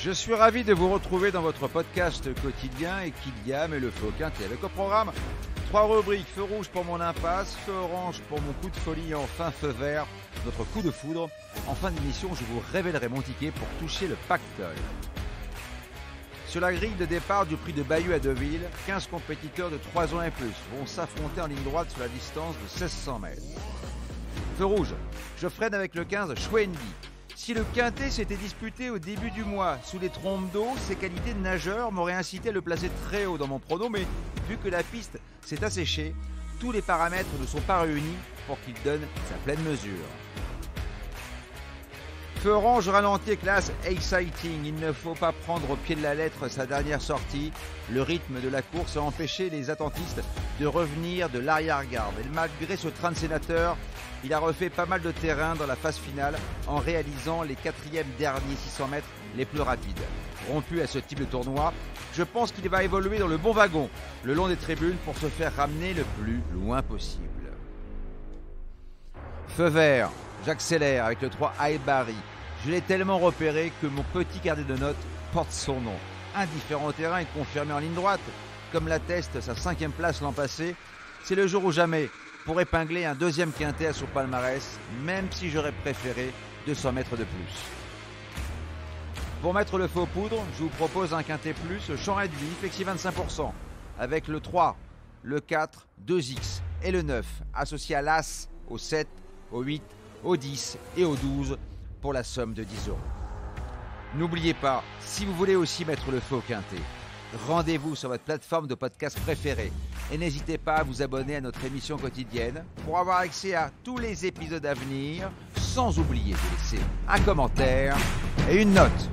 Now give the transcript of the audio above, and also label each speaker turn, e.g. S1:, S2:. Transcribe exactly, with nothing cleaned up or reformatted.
S1: Je suis ravi de vous retrouver dans votre podcast quotidien et Kylian et le feu au quintet avec au programme trois rubriques: feu rouge pour mon impasse, feu orange pour mon coup de folie et enfin feu vert, notre coup de foudre. En fin d'émission, je vous révélerai mon ticket pour toucher le pactole. Sur la grille de départ du prix de Bayeux à Deauville, quinze compétiteurs de trois ans et plus vont s'affronter en ligne droite sur la distance de seize cents mètres. Feu rouge, je freine avec le quinze Chouendi. Si le quintet s'était disputé au début du mois sous les trompes d'eau, ses qualités de nageur m'auraient incité à le placer très haut dans mon prono, mais vu que la piste s'est asséchée, tous les paramètres ne sont pas réunis pour qu'il donne sa pleine mesure. Feu orange ralenti classe exciting, il ne faut pas prendre au pied de la lettre sa dernière sortie. Le rythme de la course a empêché les attentistes de revenir de l'arrière-garde. Et malgré ce train de sénateur, il a refait pas mal de terrain dans la phase finale en réalisant les quatrièmes derniers six cents mètres les plus rapides. Rompu à ce type de tournoi, je pense qu'il va évoluer dans le bon wagon, le long des tribunes pour se faire ramener le plus loin possible. Feu vert, j'accélère avec le trois Aibari. Je l'ai tellement repéré que mon petit carnet de notes porte son nom. Indifférent au terrain et confirmé en ligne droite, comme l'atteste sa cinquième place l'an passé, c'est le jour ou jamais pour épingler un deuxième quintet à son palmarès, même si j'aurais préféré deux cents mètres de plus. Pour mettre le feu aux poudres, je vous propose un quintet plus champ réduit, flexi vingt-cinq pour cent, avec le trois, le quatre, deux X et le neuf, associé à l'As, au sept, au huit, au dix et au douze, pour la somme de dix euros. N'oubliez pas, si vous voulez aussi mettre le feu au quintet, rendez-vous sur votre plateforme de podcast préférée et n'hésitez pas à vous abonner à notre émission quotidienne pour avoir accès à tous les épisodes à venir, sans oublier de laisser un commentaire et une note.